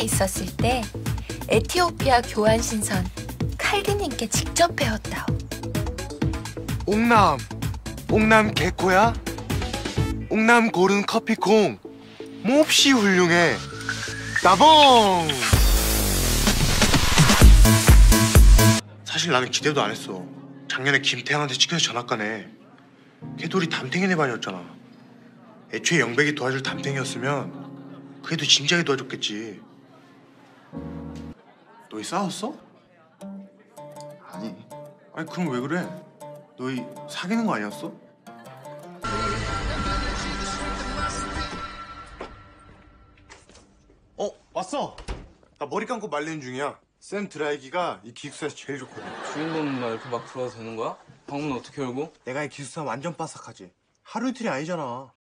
있었을 때 에티오피아 교환 신선 칼디님께 직접 배웠다오. 옥남 개코야? 옥남 고른 커피콩 몹시 훌륭해. 나봉! 사실 나는 기대도 안 했어. 작년에 김태형한테 찍혀서 전학가네. 걔돌이 담탱이네 반이었잖아. 애초에 영백이 도와줄 담탱이였으면 그래도 진작에 도와줬겠지. 너희 싸웠어? 아니, 아니 그럼 왜 그래? 너희 사귀는 거 아니었어? 왔어. 나 머리 감고 말리는 중이야. 쌤 드라이기가 이 기숙사에서 제일 좋거든. 주인분 말 이렇게 막 들어와도 되는 거야? 방문 어떻게 열고? 내가 이 기숙사 완전 바삭하지. 하루 이틀이 아니잖아.